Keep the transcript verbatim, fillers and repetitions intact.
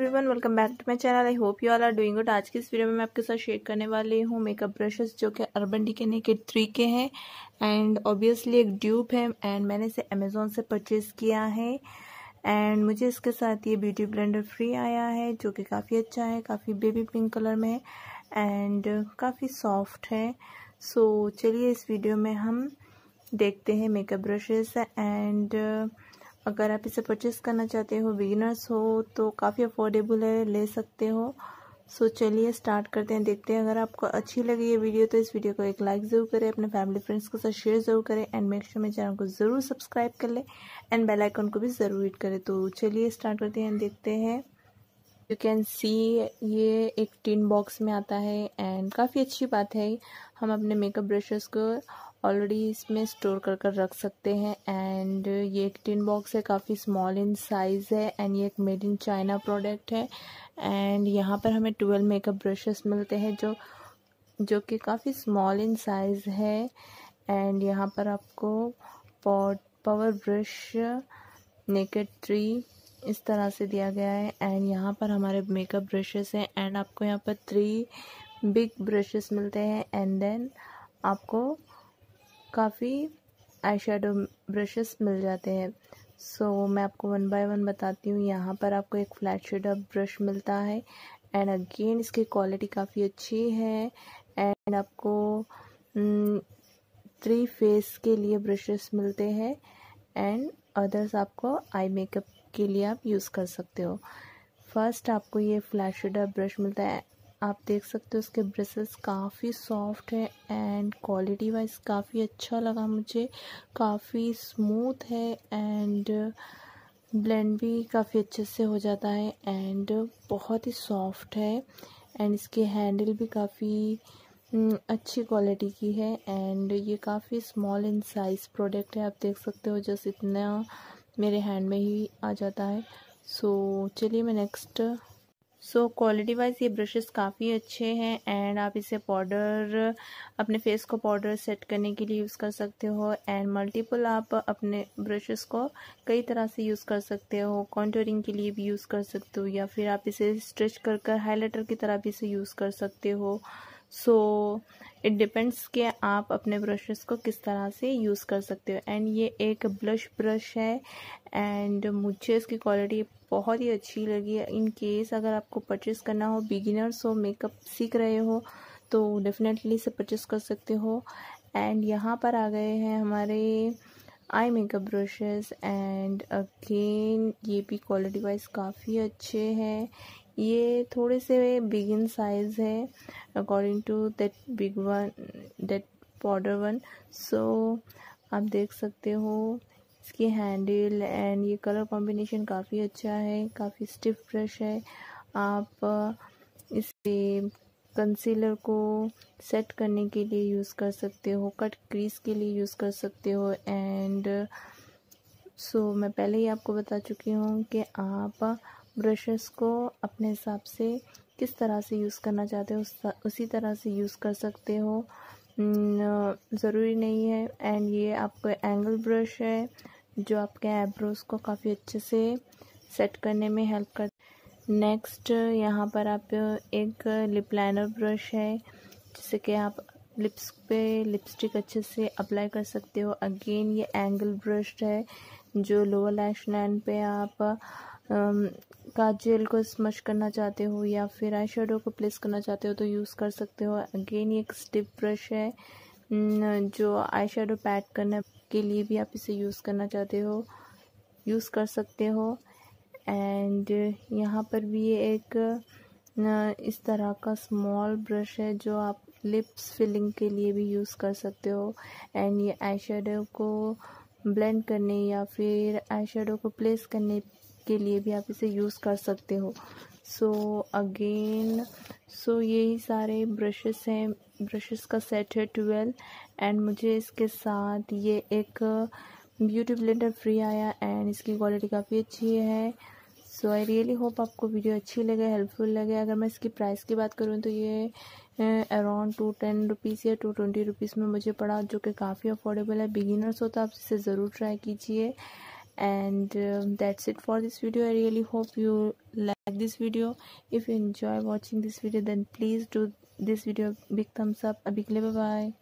Everyone, welcome back to my channel. I hope you all are doing good. आज की इस video में मैं आपके साथ शेयर करने वाली हूँ मेकअप ब्रशेस जो कि अर्बन डिके किड थ्री के हैं एंड ऑब्वियसली एक ड्यूप है एंड मैंने इसे अमेज़ॉन से परचेज़ किया है एंड मुझे इसके साथ ये ब्यूटी ब्लेंडर फ्री आया है जो कि काफ़ी अच्छा है, काफ़ी बेबी पिंक कलर में है एंड काफ़ी सॉफ्ट है। सो so, चलिए इस वीडियो में हम देखते हैं मेकअप ब्रशेस एंड अगर आप इसे परचेस करना चाहते हो, बिगिनर्स हो तो काफ़ी अफोर्डेबल है, ले सकते हो। सो so, चलिए स्टार्ट करते हैं, देखते हैं। अगर आपको अच्छी लगी ये वीडियो तो इस वीडियो को एक लाइक ज़रूर करें, अपने फैमिली फ्रेंड्स के साथ शेयर ज़रूर करें एंड मेक श्योर मेरे चैनल को ज़रूर सब्सक्राइब कर लें एंड बेल आइकन को भी ज़रूर हिट करें। तो चलिए स्टार्ट करते हैं, देखते हैं। यू कैन सी ये एक टिन बॉक्स में आता है एंड काफ़ी अच्छी बात है, हम अपने मेकअप ब्रशेस को ऑलरेडी इसमें स्टोर कर कर रख सकते हैं एंड ये एक टिन बॉक्स है, काफ़ी स्मॉल इन साइज़ है एंड ये एक मेड इन चाइना प्रोडक्ट है एंड यहाँ पर हमें ट्वेल्व मेकअप ब्रशेस मिलते हैं जो जो कि काफ़ी स्मॉल इन साइज़ है एंड यहाँ पर आपको pot power brush naked three इस तरह से दिया गया है एंड यहाँ पर हमारे मेकअप ब्रशेस हैं एंड आपको यहाँ पर थ्री बिग ब्रशेस मिलते हैं एंड देन आपको काफ़ी आई शेडो ब्रशेस मिल जाते हैं। सो so, मैं आपको वन बाय वन बताती हूँ। यहाँ पर आपको एक फ्लैट शेडो ब्रश मिलता है एंड अगेन इसकी क्वालिटी काफ़ी अच्छी है एंड आपको थ्री फेस के लिए ब्रशेस मिलते हैं एंड अदर्स आपको आई मेकअप के लिए आप यूज़ कर सकते हो। फर्स्ट आपको ये फ्लैट शेडो ब्रश मिलता है, आप देख सकते हो उसके ब्रशेस काफ़ी सॉफ्ट है एंड क्वालिटी वाइज काफ़ी अच्छा लगा मुझे, काफ़ी स्मूथ है एंड ब्लेंड भी काफ़ी अच्छे से हो जाता है एंड बहुत ही सॉफ्ट है एंड इसकी हैंडल भी काफ़ी अच्छी क्वालिटी की है एंड ये काफ़ी स्मॉल इन साइज़ प्रोडक्ट है, आप देख सकते हो जस्ट इतना मेरे हैंड में ही आ जाता है। सो so, चलिए मैं नेक्स्ट सो क्वालिटी वाइज ये ब्रशेस काफ़ी अच्छे हैं एंड आप इसे पाउडर अपने फेस को पाउडर सेट करने के लिए यूज़ कर सकते हो एंड मल्टीपल आप अपने ब्रशेस को कई तरह से यूज़ कर सकते हो, कॉन्टूरिंग के लिए भी यूज़ कर सकते हो या फिर आप इसे स्ट्रेच कर कर हाइलाइटर की तरह भी इसे यूज़ कर सकते हो। सो इट डिपेंड्स कि आप अपने ब्रशेस को किस तरह से यूज़ कर सकते हो एंड ये एक ब्लश ब्रश है एंड मुझे इसकी क्वालिटी बहुत ही अच्छी लगी है। इन केस अगर आपको परचेस करना हो, बिगिनर्स हो, मेकअप सीख रहे हो तो डेफिनेटली इसे परचेस कर सकते हो। एंड यहाँ पर आ गए हैं हमारे eye makeup brushes and again ये भी क्वालिटी वाइज काफ़ी अच्छे हैं। ये थोड़े से बिगिन साइज़ है according to that big one that powder one. So आप देख सकते हो इसकी हैंडल एंड ये कलर कॉम्बिनेशन काफ़ी अच्छा है, काफ़ी स्टिफ ब्रश है। आप इसे कंसीलर को सेट करने के लिए यूज़ कर सकते हो, कट क्रीज के लिए यूज़ कर सकते हो एंड सो so, मैं पहले ही आपको बता चुकी हूँ कि आप ब्रशेस को अपने हिसाब से किस तरह से यूज़ करना चाहते हो उस, उसी तरह से यूज़ कर सकते हो, ज़रूरी नहीं है। एंड ये आपको एंगल ब्रश है जो आपके आईब्रोज को काफ़ी अच्छे से सेट करने में हेल्प कर। नेक्स्ट यहाँ पर आप एक लिप लाइनर ब्रश है जिससे कि आप लिप्स पे लिपस्टिक अच्छे से अप्लाई कर सकते हो। अगेन ये एंगल ब्रश है जो लोअर लैश लाइन पे आप काजल को स्मश करना चाहते हो या फिर आई शेडो को प्लेस करना चाहते हो तो यूज़ कर सकते हो। अगेन ये एक स्टिप ब्रश है जो आई शेडो पैड करने के लिए भी आप इसे यूज़ करना चाहते हो यूज़ कर सकते हो। एंड यहाँ पर भी एक इस तरह का स्मॉल ब्रश है जो आप लिप्स फिलिंग के लिए भी यूज़ कर सकते हो एंड ये आई शेडो को ब्लेंड करने या फिर आई शेडो को प्लेस करने के लिए भी आप इसे यूज़ कर सकते हो। सो अगेन सो यही सारे ब्रशेस हैं, ब्रशेस का सेट है ट्वेल्व एंड मुझे इसके साथ ये एक ब्यूटी ब्लेंडर फ्री आया एंड इसकी क्वालिटी काफ़ी अच्छी है। सो आई रियली होप आपको वीडियो अच्छी लगे, हेल्पफुल लगे। अगर मैं इसकी प्राइस की बात करूँ तो ये अराउंड टू टेन रुपीज़ या टू ट्वेंटी रुपीज़ में मुझे पड़ा जो कि काफ़ी अफोर्डेबल है। बिगिनर्स हो तो आप इसे ज़रूर ट्राई कीजिए And um, that's it for this video. I really hope you like this video. If you enjoy watching this video, then please do this video big thumbs up. A big bye bye.